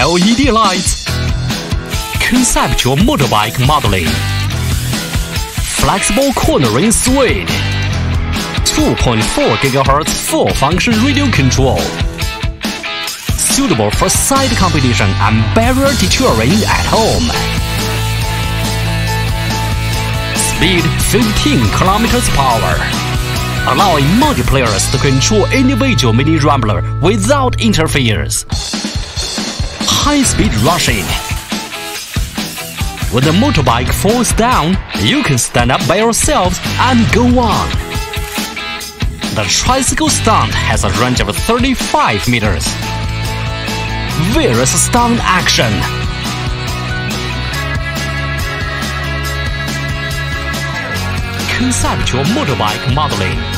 LED lights. Conceptual motorbike modeling. Flexible cornering suite. 2.4 GHz full-function radio control. Suitable for side competition and barrier deterring at home. Speed 15 km/h, allowing multiplayers to control individual mini rambler without interference. High-speed rushing. When the motorbike falls down, you can stand up by yourselves and go on. The tricycle stunt has a range of 35 meters. Various stunt action. Conceptual motorbike modeling.